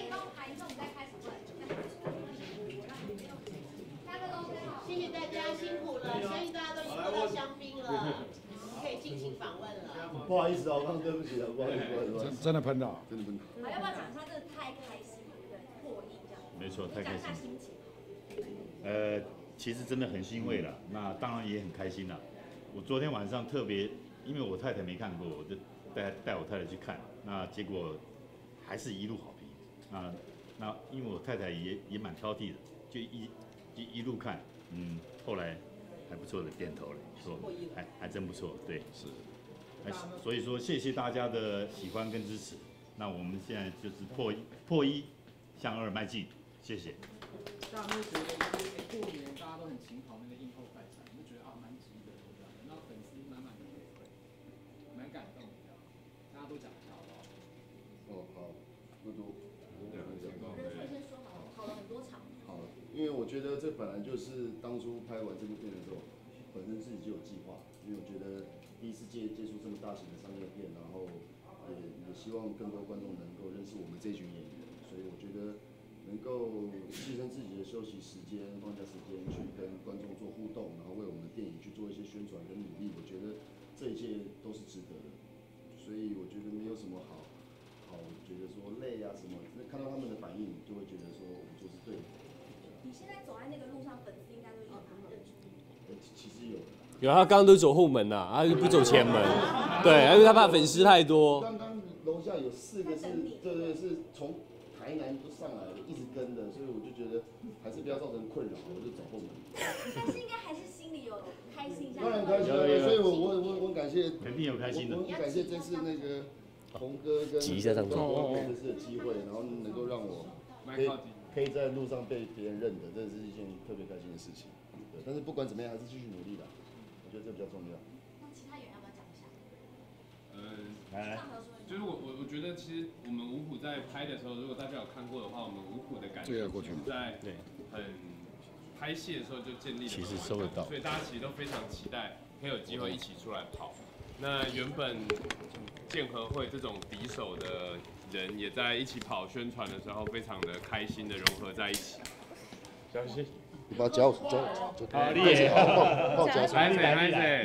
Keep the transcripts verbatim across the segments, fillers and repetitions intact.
帮我排一下，我们再开始问。 谢谢大家辛苦了，相信大家都已经喝到香槟了，可以尽情访问了。 不好意思啊，我刚刚对不起啊，不好意思，不好意思。 真真的喷到， 真的喷到。 好，要不要讲一下？真的太开心了，对，破亿这样。 没错，太开心。 讲一下心情。 呃，其实真的很欣慰了，那当然也很开心了。我昨天晚上特别，因为我太太没看过，我就带带我太太去看，那结果还是一路好评。那那因为我太太也也蛮挑剔的，就一就一路看，嗯，后来还不错的点头了，说还还真不错，对，是。所以说谢谢大家的喜欢跟支持。那我们现在就是破一破一向二迈进，谢谢。 大家会觉得就是过年大家都很勤跑那个映后快闪，就觉得啊蛮值得的这样，然后粉丝满满的回馈，蛮感动的，大家都讲得好不好？ 哦，好，多多。 人会先说好，跑了很多场。 好，因为我觉得这本来就是当初拍完这部片的时候，本身自己就有计划，因为我觉得第一次接接触这么大型的商业片，然后也也希望更多观众能够认识我们这群演员，所以我觉得能够牺牲自己的休息时间、放假时间去跟观众做互动，然后为我们的电影去做一些宣传跟努力，我觉得这一切都是值得的。所以我觉得没有什么好好觉得说累啊什么，看到他们的反应，就会觉得说我们做是对的。 你现在走在那个路上，粉丝应该都已经蛮认出你。 其实有。 有，他刚刚都走后门呐、啊，他不走前门，对，因为他怕粉丝太多。 刚刚楼下有四个是，对对，是从台南都上来的，一直跟的，所以我就觉得还是不要造成困扰，我就走后门。 但是应该还是心里有开心一下。 当然开心了，所以我我我我感谢， 肯定有开心的。 我感谢这次那个洪哥跟挤一下上去， 这次的机会，然后能够让我可以可以在路上被别人认得，这是一件特别开心的事情。对，但是不管怎么样，还是继续努力的。我觉得这比较重要。 那其他演员要不要讲一下？ 嗯， 来， 就是我我我觉得其实我们五虎在拍的时候，如果大家有看过的话，我们五虎的感觉是在很拍戏的时候就建立了， 其实收得到， 所以大家其实都非常期待可以有机会一起出来跑。那原本建和会这种敌手的人也在一起跑宣传的时候，非常的开心的融合在一起。小心。 你把脚脚脚好厉害！ 抱脚， 拍谁拍谁？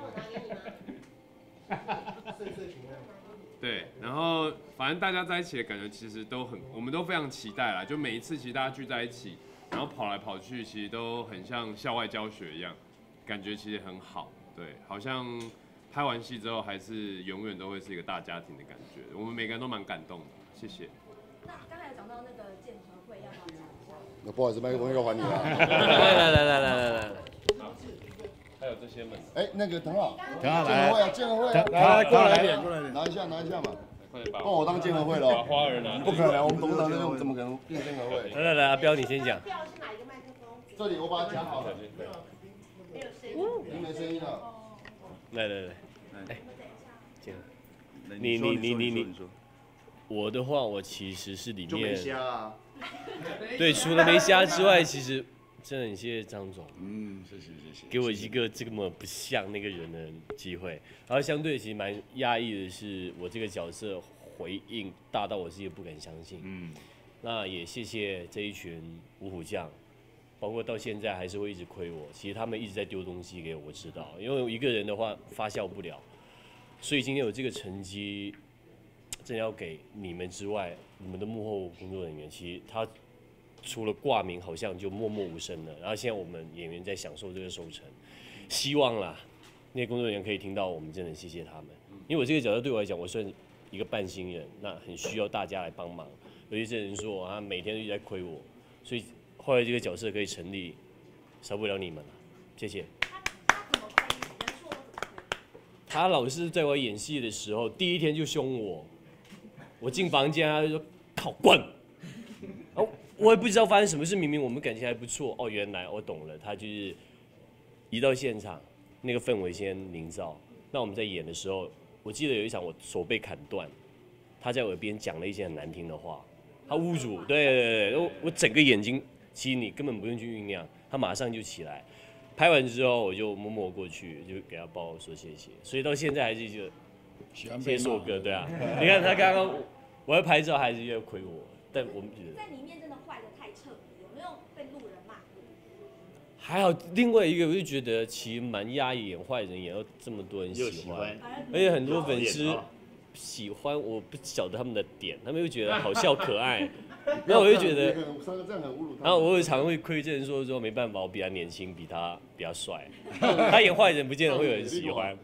对，然后反正大家在一起的感觉其实都很，我们都非常期待啦。就每一次其实大家聚在一起，然后跑来跑去，其实都很像校外教学一样，感觉其实很好。对，好像拍完戏之后还是永远都会是一个大家庭的感觉。我们每个人都蛮感动的，谢谢。 那刚才有讲到那个建和会，要不要讲一下？ 那不好意思，麦克风又还你了。 来来来来来来来。 还有这些们。 哎，那个滕浩， 滕浩来，建和会啊，建和会啊， 来过来点，过来点， 拿一下，拿一下嘛。 快点把帮我当建和会了。 把花儿拿。 不可能，我们董事长那边怎么可能变建和会？ 来来来，阿彪你先讲。 标是哪一个麦克风？ 这里我把它夹好了。 没有声音。 您没声音了。 来来来，哎，建和，你你你你你，我的话，我其实是里面。就没瞎啊。 对，除了没瞎之外，其实真的很谢谢张总， 嗯，谢谢谢谢， 给我一个这么不像那个人的机会。然后相对其实蛮压抑的是，我这个角色回应大到我自己不敢相信。嗯，那也谢谢这一群五虎将，包括到现在还是会一直亏我。其实他们一直在丢东西给我，我知道，因为我一个人的话发酵不了，所以今天有这个成绩，真的要给你们之外。你们的幕后工作人员，其实他除了挂名，好像就默默无声了。然后现在我们演员在享受这个收成，希望啦，那些工作人员可以听到我们真的谢谢他们。因为我这个角色对我来讲，我算一个半新人，那很需要大家来帮忙。有一些人说啊，每天都一直在亏我，所以后来这个角色可以成立，少不了你们了，谢谢。他老是在我演戏的时候，第一天就凶我。我进房间，他就说：“靠，滚！”哦，我也不知道发生什么事，明明我们感情还不错。哦，原来我懂了，他就是一到现场，那个氛围先营造。那我们在演的时候，我记得有一场我手被砍断，他在我耳边讲了一些很难听的话，他侮辱，对对对，我我整个眼睛，其实你根本不用去酝酿，他马上就起来。拍完之后，我就默默过去，就给他抱说谢谢。所以到现在还是就。谢谢硕哥，对啊，你看他刚刚我在拍照，还是越亏我， 但我们觉得在里面真的坏的太彻底，有没有被路人骂？ 还好。另外一个我就觉得其实蛮压抑，演坏人也要这么多人又喜欢， 喜欢， 而且很多粉丝讨厌哦喜欢，我不晓得他们的点，他们又觉得好笑可爱，然后我就觉得。 三个这样很侮辱他。 然后我有常会亏欠说说没办法，我比他年轻，比他比他帅，他演坏人不见得会有人喜欢。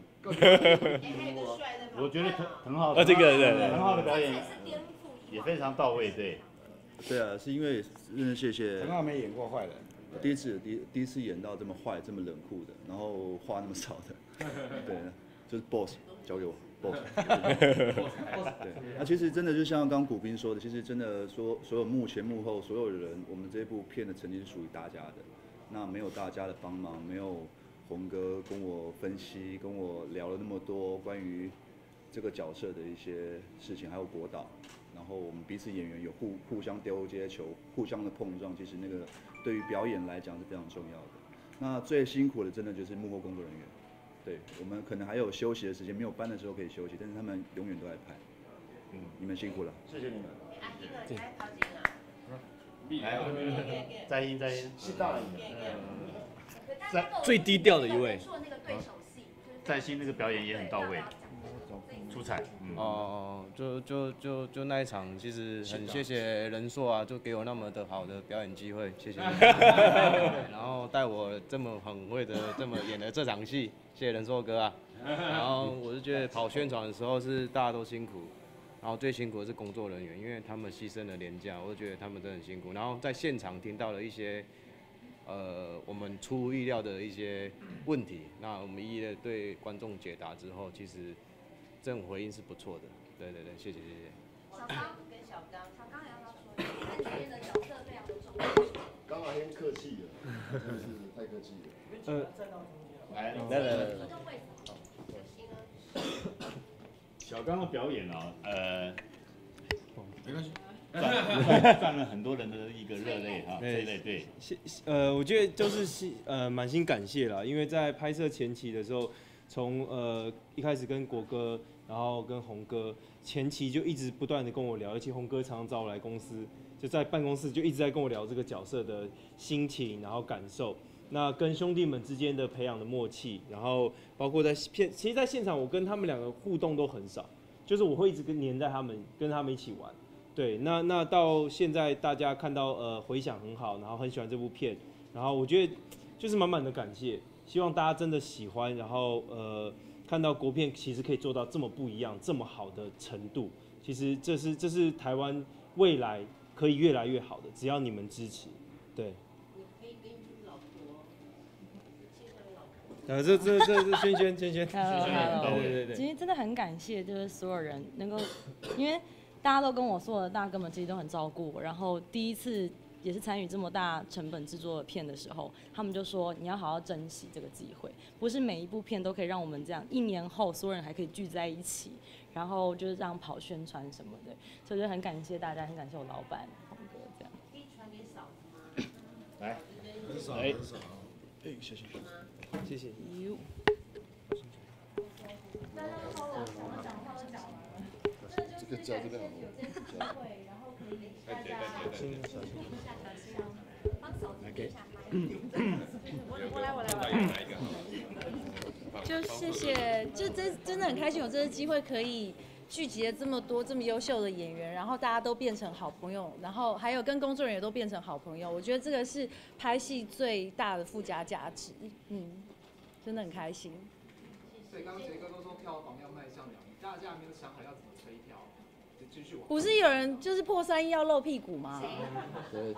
我觉得很很好的， 啊，这个对很好的表演这才是颠覆以也往。 非常到位，对。 对啊，是因为真的谢谢陈浩没演过坏人， 第一次第一第一次演到这么坏、这么冷酷的，然后话那么少的，对，就是 boss 交给我 boss。对，那其实真的就像刚刚古斌说的，其实真的说所有幕前幕后所有人，我们这部片的成绩是属于大家的。那没有大家的帮忙，没有洪哥跟我分析、跟我聊了那么多关于这个角色的一些事情，还有国导。然后我们彼此演员有互互相丢接球，互相的碰撞，其实那个对于表演来讲是非常重要的。那最辛苦的真的就是幕后工作人员，对我们可能还有休息的时间，没有班的时候可以休息，但是他们永远都在拍。嗯，你们辛苦了，谢谢你们。 来，再音再音， 是大人在最低调的一位说那个对手戏， 在新那个表演也很到位，出彩。嗯， 哦，就就就就那一场，其实很谢谢仁硕啊，就给我那么的好的表演机会，谢谢你。然后带我这么很会的这么演的这场戏，谢谢仁硕哥啊。然后我是觉得跑宣传的时候是大家都辛苦，然后最辛苦的是工作人员，因为他们牺牲了年假，我就觉得他们真的很辛苦。然后在现场听到了一些。呃，我们出乎意料的一些问题，那我们一一的对观众解答之后，其实这种回应是不错的。对对对，谢谢谢谢。 小刚跟小刚，小刚也要不要说？在里面的角色非常的重要。 刚好先客气了，真的是太客气了。 呃， 来来来来， 小刚的表演啊，呃， 没关系。 赚赚了很多人的一个热泪哈，这一类对。 谢呃，我觉得就是心呃满心感谢啦，因为在拍摄前期的时候，从呃一开始跟国哥，然后跟洪哥，前期就一直不断的跟我聊，而且洪哥常常找我来公司，就在办公室就一直在跟我聊这个角色的心情，然后感受。那跟兄弟们之间的培养的默契，然后包括在片，其实，在现场我跟他们两个互动都很少，就是我会一直跟黏在他们，跟他们一起玩。对，那那到现在大家看到呃回响很好，然后很喜欢这部片，然后我觉得就是满满的感谢，希望大家真的喜欢，然后呃看到国片其实可以做到这么不一样、这么好的程度，其实这是这是台湾未来可以越来越好的，只要你们支持，对。呃，这这这这轩轩轩轩，轩轩，对对对。 其实真的很感谢，就是所有人能够，因为大家都跟我说的，大哥们其实都很照顾我。然后第一次也是参与这么大成本制作的片的时候，他们就说你要好好珍惜这个机会，不是每一部片都可以让我们这样一年后所有人还可以聚在一起，然后就是这样跑宣传什么的。所以就很感谢大家，很感谢我老板洪哥这样。 可以传给嫂子吗？ 来， 很少哎很少。哎，谢谢。 谢谢。 这个夹这边好吗？ 我来，我来，我来。 就谢谢，就真真的很开心有这个机会可以聚集了这么多这么优秀的演员，然后大家都变成好朋友，然后还有跟工作人员都变成好朋友，我觉得这个是拍戏最大的附加价值，嗯，真的很开心。 所以刚刚杰哥都说票房要迈向两亿，大家有没有想好要怎么催票？就继续往。 不是有人就是破三亿要露屁股吗？ 对。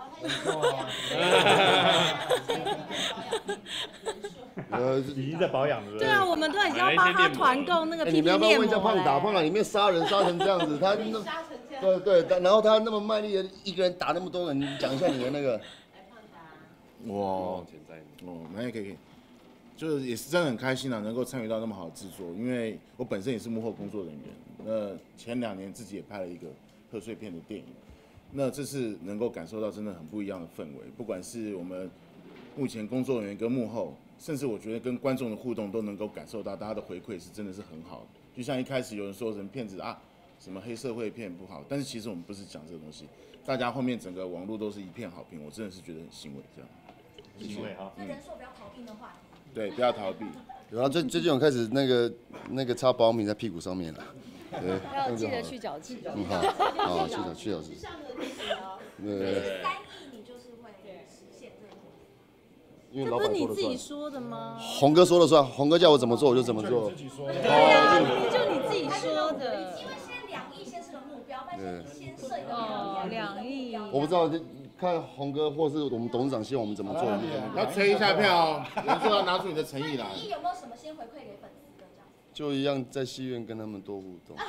呃，已经在保养了。 对啊，我们都已经要帮他团购那个 P P 你们要不要问一下胖达？ 面膜胖达里面杀人杀成这样子，他那对对，然后他那么卖力的一个人打那么多人，你讲一下你的那个。 我哦，那也可以可以，就是也是真的很开心啊，能够参与到那么好的制作，因为我本身也是幕后工作人员。那前两年自己也拍了一个贺岁片的电影，那这次能够感受到真的很不一样的氛围，不管是我们目前工作人员跟幕后，甚至我觉得跟观众的互动都能够感受到大家的回馈是真的是很好的。就像一开始有人说什么片子啊什么黑社会片不好，但是其实我们不是讲这个东西，大家后面整个网络都是一片好评，我真的是觉得很欣慰，这样。 欣慰哈。 那人数不要逃避的话题。 对，不要逃避。 有啊，最最近有开始那个那个擦保养品在屁股上面了。对， 要记得去角质。 嗯，好，好，去角去角质。对。 三亿你就是会实现这个。 因为老板说了算。 这不是你自己说的吗？ 红哥说了算，红哥叫我怎么做我就怎么做。 对啊，就你自己说的。 因为先两亿先是个目标，但是你先设一个目标。 两亿。 我不知道，看红哥或是我们董事长希望我们怎么做。 要吹一下票哦，人说要拿出你的诚意来。 你有没有什么先回馈给粉丝的这样？ 就一样在戏院跟他们多互动。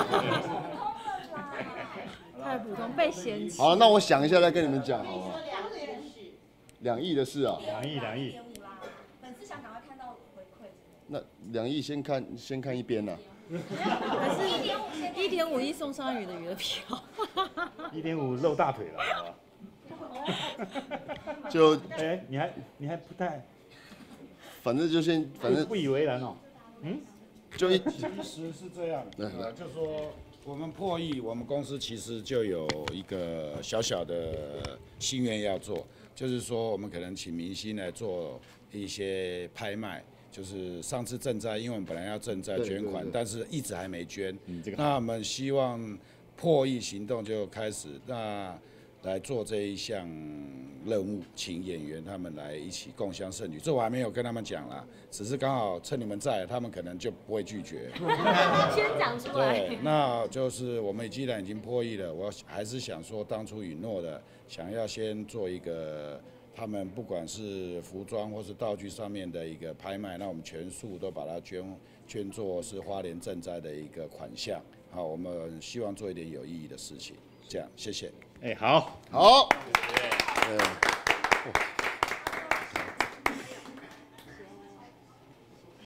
太普通，被嫌弃。 好，那我想一下再跟你们讲，好不好？两亿的事啊。 两亿，两亿。 粉丝想赶快看到回馈。 那两亿先看先看一边呐。 可是一点五，一点五亿送双鱼的鱼的票。 一点五露大腿了，好吧？ 就哎，你还你还不太， 反正就先反正不以为然哦。嗯， 就一其实是这样，呃，就说我们破亿，我们公司其实就有一个小小的心愿要做，就是说我们可能请明星来做一些拍卖。就是上次赈灾，因为我们本来要赈灾捐款，但是一直还没捐。嗯，这个那我们希望破亿行动就开始，那来做这一项任务，请演员他们来一起共襄盛举。这我还没有跟他们讲啦，只是刚好趁你们在，他们可能就不会拒绝。 先讲出来。 对，那就是我们既然已经破亿了，我还是想说当初允诺的，想要先做一个。他们不管是服装或是道具上面的一个拍卖，那我们全数都把它捐捐作是花莲赈灾的一个款项。好，我们希望做一点有意义的事情。这样，谢谢。 哎，好， 好。